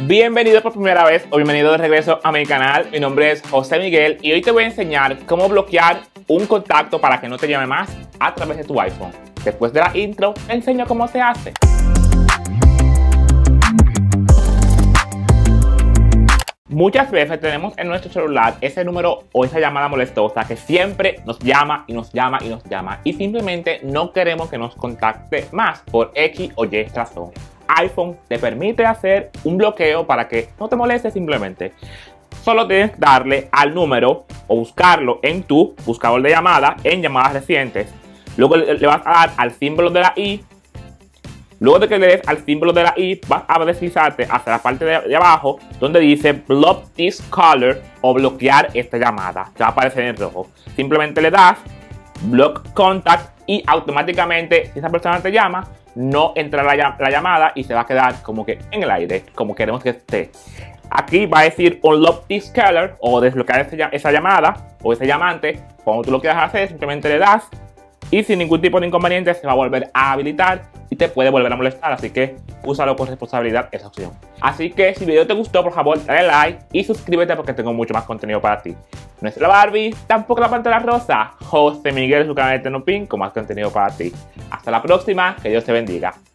Bienvenido por primera vez o bienvenido de regreso a mi canal. Mi nombre es José Miguel y hoy te voy a enseñar cómo bloquear un contacto para que no te llame más a través de tu iPhone. Después de la intro, te enseño cómo se hace. Muchas veces tenemos en nuestro celular ese número o esa llamada molestosa que siempre nos llama y nos llama y nos llama y simplemente no queremos que nos contacte más por X o Y razón. iPhone te permite hacer un bloqueo para que no te moleste simplemente. Solo tienes que darle al número o buscarlo en tu buscador de llamadas en llamadas recientes. Luego le vas a dar al símbolo de la I. Luego de que le des al símbolo de la I, vas a deslizarte hacia la parte de abajo donde dice Block this caller o bloquear esta llamada. Te va a aparecer en rojo. Simplemente le das Block Contact y automáticamente, si esa persona te llama, no entrará la llamada y se va a quedar como que en el aire, como queremos que esté. Aquí va a decir Unlock this caller o desbloquear esa llamada o ese llamante. Cuando tú lo quieras hacer, simplemente le das y sin ningún tipo de inconveniente se va a volver a habilitar y te puede volver a molestar, así que úsalo con responsabilidad esa opción. Así que si el video te gustó, por favor dale like y suscríbete porque tengo mucho más contenido para ti. No es la Barbie, tampoco la Pantera Rosa. José Miguel, su canal de Tenopin con más contenido para ti. Hasta la próxima, que Dios te bendiga.